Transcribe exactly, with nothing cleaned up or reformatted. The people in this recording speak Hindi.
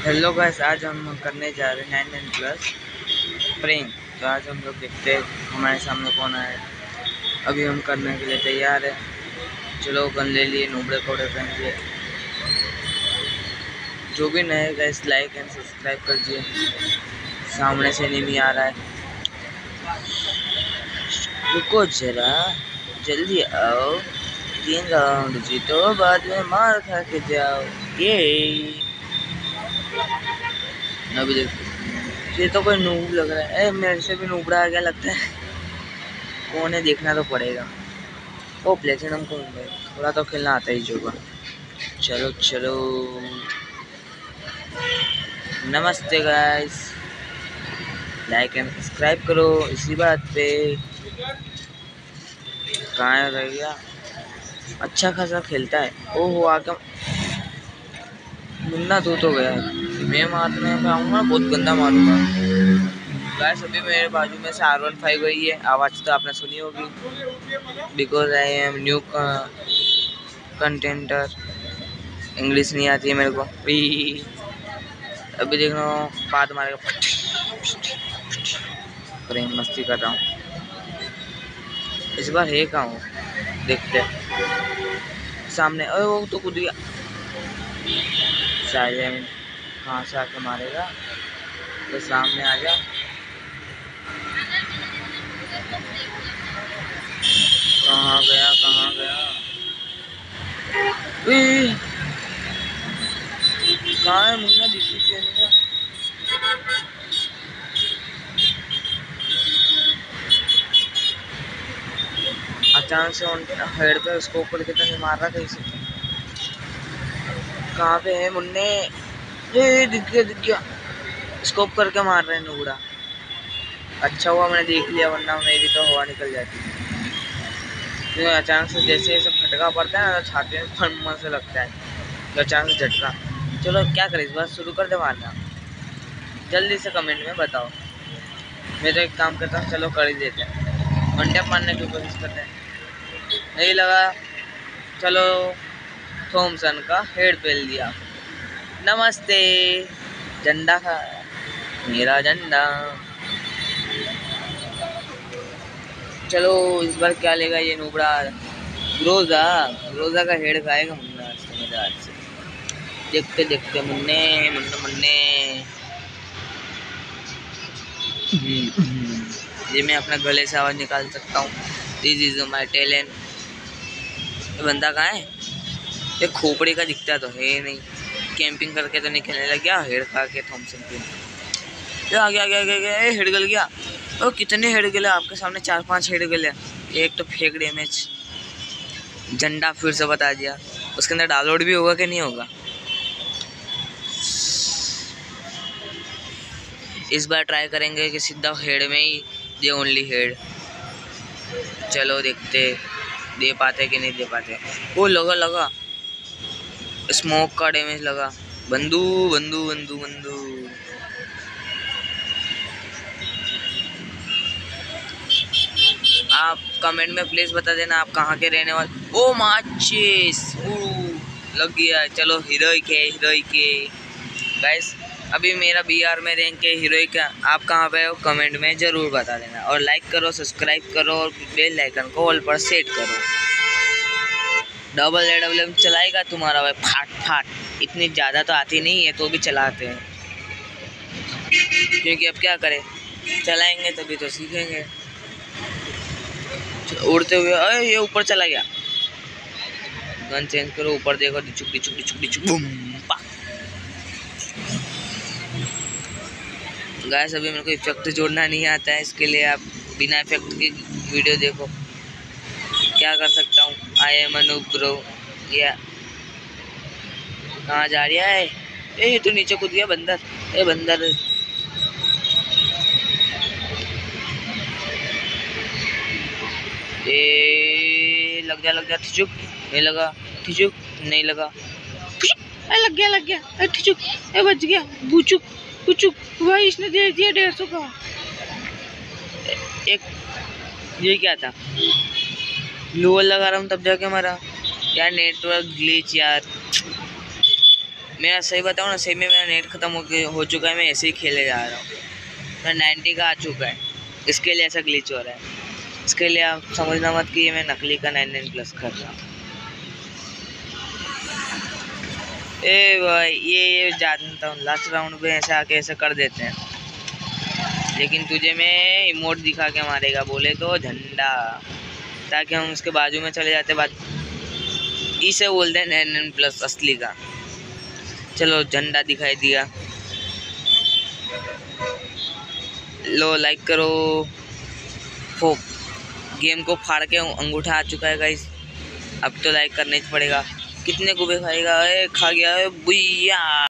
हेलो गाइस, आज हम करने जा रहे हैं नाइन नाइन प्लस प्रैंक। तो आज हम लोग देखते हैं हमारे सामने कौन आया। अभी हम करने के लिए तैयार है। चलो गन ले लिए, नूबड़े कोड़े पहन लिए। जो भी नए गाइस लाइक एंड सब्सक्राइब कर दिए। सामने से नहीं आ रहा है, रुको जरा, जल्दी आओ। तीन राउंड जीतो, बाद में मार खा के जाओ। ये अभी देखो, ये तो कोई नूब लग रहा है। ए, मेरे से भी नूबड़ा आ गया लगता है। कौन है देखना तो पड़ेगा। ओ प्लेटिनम कौन है, थोड़ा तो खेलना आता ही होगा। चलो चलो, नमस्ते गाइस, लाइक एंड सब्सक्राइब करो इसी बात पे। कहाँ रह गया? अच्छा खासा खेलता है। ओहो आके मुन्ना तू तो गया है। मैं मारने में आऊँगा, बहुत गंदा मारूंगा। गाइस अभी मेरे बाजू में से आर वन फाइव गई है, आवाज़ तो आपने सुनी होगी। Because I am new contenter, English नहीं आती है मेरे को। अभी देखना पाद मारेगा, प्रेम मस्ती कर रहा हूँ। इस बार है कहाँ हूँ, देखते सामने। अरे वो तो कूद गया। साइलेंट कहाँ से आके मारेगा, तो सामने आ जा। कहाँ गया कहाँ गया? कहाँ है मुन्ना? दिखी क्यों नहीं? अचानक से हेड पे उसको ऊपर के नहीं मार रहा कैसे? कहाँ पे है मुन्ने? ये दिख गया दिख गया, स्कोप करके मार रहे हैं नूबड़ा। अच्छा हुआ मैंने देख लिया, वरना मेरी तो हवा निकल जाती। तो अचानक से जैसे ये सब फटका पड़ता है ना, तो छाती में फन से लगता है, तो अचानक से झटका। चलो क्या करें, इस बार शुरू कर दे मारना। जल्दी से कमेंट में बताओ। मैं तो एक काम करता हूँ, चलो कर ही देते हैं। वन टैप मारने की कोशिश करते हैं, नहीं लगा। चलो थॉमसन का हेड पेल दिया। नमस्ते, झंडा का मेरा झंडा। चलो इस बार क्या लेगा ये नूबड़ा? ग्रोजा, ग्रोजा का हेड खाएगा मुन्ना समझदार से। देखते देखते मुन्ने मुन्ने मुन्ने। ये मैं अपना गले से आवाज निकाल सकता हूँ। This is my talent. बंदा कहाँ है? ये खोपड़ी का दिखता तो है नहीं। कैंपिंग करके तो नहीं खेलने लग गया, हेड खा के थॉमसन पे। ये आ गया आ गया आ गया, ये हेड गल गया। ओ कितने हेड गले आपके सामने? चार पांच हेड गले। एक तो फेक डैमेज। झंडा फिर से बता दिया। उसके अंदर डाउनलोड भी होगा कि नहीं होगा? इस बार ट्राई करेंगे कि सीधा हेड में ही दे, ओनली हेड। चलो देखते दे पाते कि नहीं दे पाते। वो लगा लगा, स्मोक का डैमेज लगा। बंदू बंदू बंदू बंदू। आप कमेंट में प्लीज बता देना आप कहाँ के रहने वाले। ओ माचिस लग गया। चलो हीरोइक है, हीरोइक है गाइस। अभी मेरा बिहार में रैंक है हीरोइक। आप कहाँ पे हो कमेंट में जरूर बता देना, और लाइक करो, सब्सक्राइब करो, और बेल आइकन को ऑल पर सेट करो। डबल ए डबल एम चलाएगा तुम्हारा भाई फाट फाट। इतनी ज़्यादा तो आती नहीं है, तो भी चलाते हैं, क्योंकि अब क्या करें, चलाएंगे तभी तो सीखेंगे। उड़ते हुए अरे ये ऊपर चला गया। गन चेंज करो, ऊपर देखो, डिचुक डिचुक डिचुक डिचुक बूम पा। गाइस अभी मेरे को इफेक्ट जोड़ना नहीं आता है, इसके लिए आप बिना इफेक्ट की वीडियो देखो। क्या कर सकता हूँ, आई एम अनूप ब्रो। या कहाँ जा रहा है? ए तो नीचे कूद गया बंदर। ए बंदर ए लग जा लग जा। ठिचुक नहीं लगा, ठिचुक नहीं लगा। ए लग गया लग गया। ए ठिचुक, ए बच गया। बुचुक बुचुक भाई, इसने दे दिया डेढ़ सौ का। एक ये क्या था? लोअर लगा रहा हूँ तब जाके मरा यार। नेटवर्क ग्लिच यार। मेरा सही बताऊँ ना, सही में मेरा नेट ख़त्म हो गया हो चुका है, मैं ऐसे ही खेले जा रहा हूँ। मैं नाइन्टी का आ चुका है, इसके लिए ऐसा ग्लिच हो रहा है। इसके लिए आप समझना मत कि ये मैं नकली का नाइन नाइन प्लस कर रहा हूँ। ए भाई ये ये जानता हूँ, लास्ट राउंड में ऐसे आके ऐसे कर देते हैं, लेकिन तुझे मैं इमोट दिखा के मारेगा, बोले तो झंडा, ताकि हम उसके बाजू में चले जाते। बाद इसे बोलते हैं नाइन नाइन प्लस असली का। चलो झंडा दिखाई दिया, लो लाइक करो। हो गेम को फाड़ के अंगूठा आ चुका है गाइस, अब तो लाइक करना ही पड़ेगा। कितने गुबे खाएगा? ए, खा गया है बुइया।